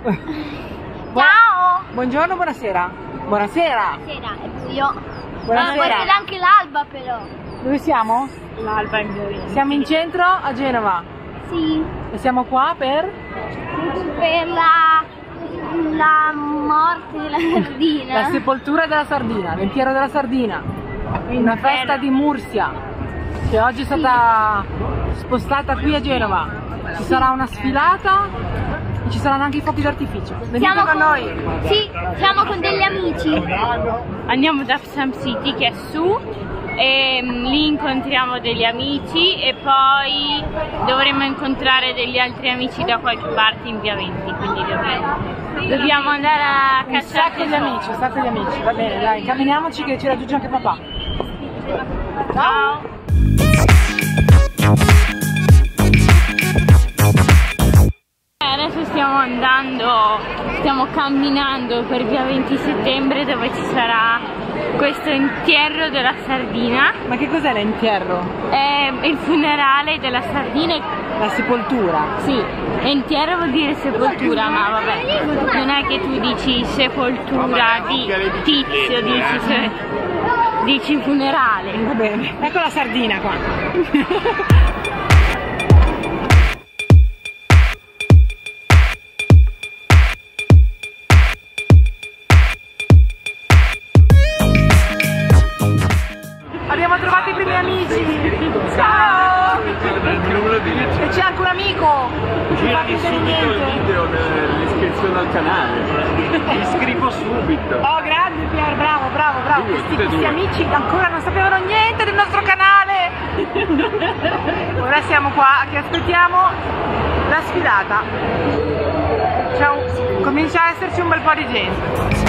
Ciao! Buongiorno, buonasera. Buonasera. Buonasera, è buio. Buonasera. Buonasera anche l'alba però. Dove siamo? L'alba in Violino. Siamo in centro a Genova. Sì. E siamo qua per La morte della sardina. la sepoltura della sardina, l'entierro della sardina. Una festa di Mursia che oggi è stata spostata qui a Genova. Ci sarà una sfilata e ci saranno anche i fuochi d'artificio. Venite con noi. Sì, siamo con degli amici. Andiamo da Sam City che è su e lì incontriamo degli amici e poi dovremo incontrare degli altri amici da qualche parte in via 20, quindi dobbiamo andare a Un cacciare sacco di amici, un sacco di amici. Va bene, dai, camminiamoci che ci raggiunge anche papà. Ciao! Adesso stiamo camminando per via 20 settembre dove ci sarà questo entierro della sardina. Ma che cos'è l'entierro? È il funerale della sardina. La sepoltura. Sì, entierro vuol dire sepoltura, ma vabbè, non è che tu dici sepoltura di tizio, dici funerale. Va bene. Ecco la sardina qua. Abbiamo trovato i primi amici. Ciao! E c'è anche un amico. Girami subito il video dell'iscrizione al canale. Mi iscrivo subito. Oh, grande Pier, bravo, bravo, bravo. Questi amici ancora non sapevano niente del nostro canale. Ora siamo qua che aspettiamo la sfilata. Ciao. Comincia a esserci un bel po' di gente.